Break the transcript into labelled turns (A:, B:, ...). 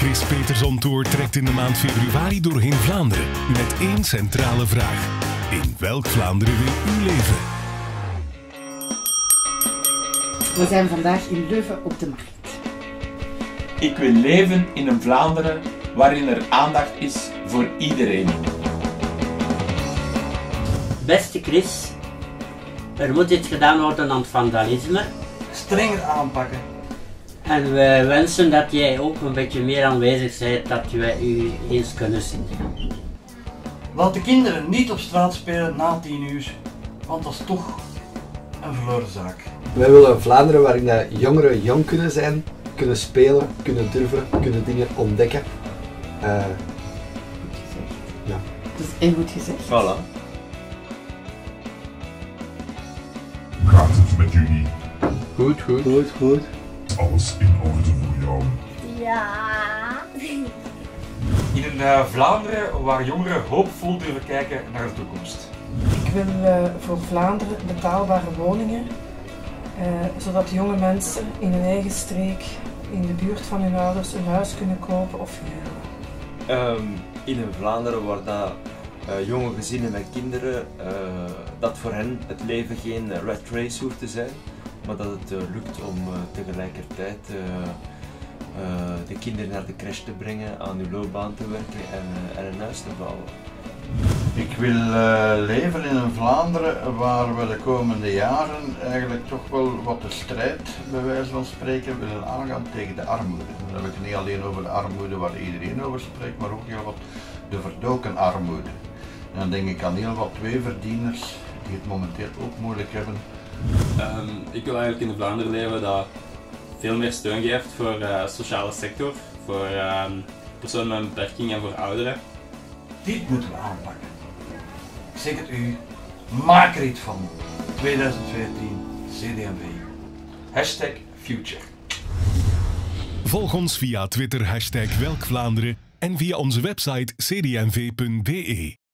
A: Chris Peterson Tour trekt in de maand februari doorheen Vlaanderen met één centrale vraag. In welk Vlaanderen wil u leven?
B: We zijn vandaag in Leuven op de markt.
C: Ik wil leven in een Vlaanderen waarin er aandacht is voor iedereen.
D: Beste Chris, er moet iets gedaan worden aan het vandalisme.
E: Strenger aanpakken.
D: En wij wensen dat jij ook een beetje meer aanwezig bent, dat wij u eens kunnen zien.
E: Laat de kinderen niet op straat spelen na 10 uur, want dat is toch een verloren zaak.
F: Wij willen een Vlaanderen waarin jongeren jong kunnen zijn, kunnen spelen, kunnen durven, kunnen dingen ontdekken. Ja.
B: Dat is heel goed gezegd.
C: Voilà.
G: Gaat het met jullie?
F: Goed, goed. Goed, goed.
G: Alles in orde voor jou?
H: Ja.
C: In een Vlaanderen waar jongeren hoopvol durven kijken naar de toekomst.
I: Ik wil voor Vlaanderen betaalbare woningen, zodat jonge mensen in hun eigen streek, in de buurt van hun ouders, een huis kunnen kopen of huren.
J: In een Vlaanderen waar dat, jonge gezinnen met kinderen, dat voor hen het leven geen rat race hoeft te zijn, maar dat het lukt om tegelijkertijd de kinderen naar de crash te brengen, aan hun loopbaan te werken en een huis te bouwen.
K: Ik wil leven in een Vlaanderen waar we de komende jaren eigenlijk toch wel wat de strijd, bij wijze van spreken, willen aangaan tegen de armoede. Dan heb ik het niet alleen over de armoede waar iedereen over spreekt, maar ook heel wat de verdoken armoede. En dan denk ik aan heel wat tweeverdieners die het momenteel ook moeilijk hebben.
L: Ik wil eigenlijk in een Vlaanderen leven dat veel meer steun geeft voor de sociale sector, voor personen met een beperking en voor ouderen.
E: Dit moeten we aanpakken. Ik zeg het u, maak er iets van. 2014, CD&V.
C: #Future.
A: Volg ons via Twitter #WelkVlaanderen en via onze website cdmv.be.